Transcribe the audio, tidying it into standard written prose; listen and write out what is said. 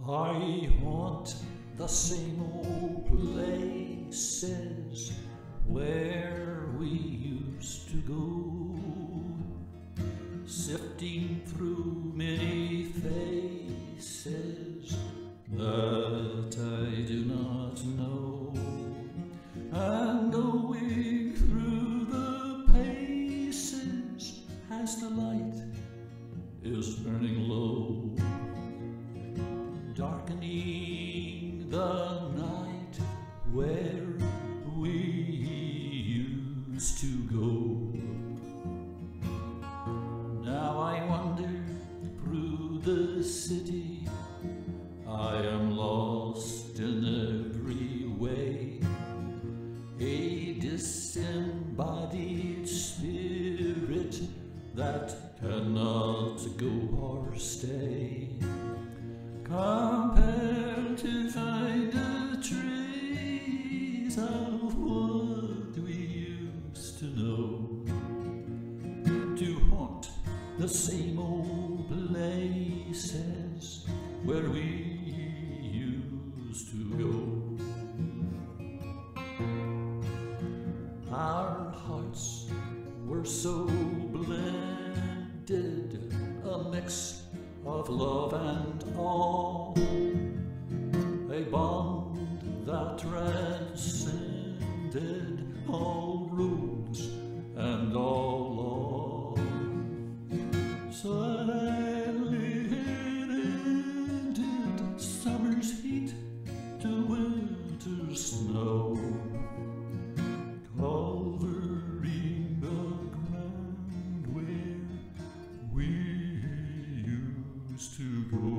I haunt the same old places where we used to go, sifting through many faces that I do not know, and going through the paces as the light is burning low, darkening the night where we used to go. Now I wander through the city, I am lost in every way, a disembodied spirit that cannot go or stay, compelled to find a trace of what we used to know, to haunt the same old places where we used to go. Our hearts were so blended, a mix of love and awe, a bond that transcended all rules and all law. Silently it ended summer's heat to winter's snow, covering the ground where we used to go.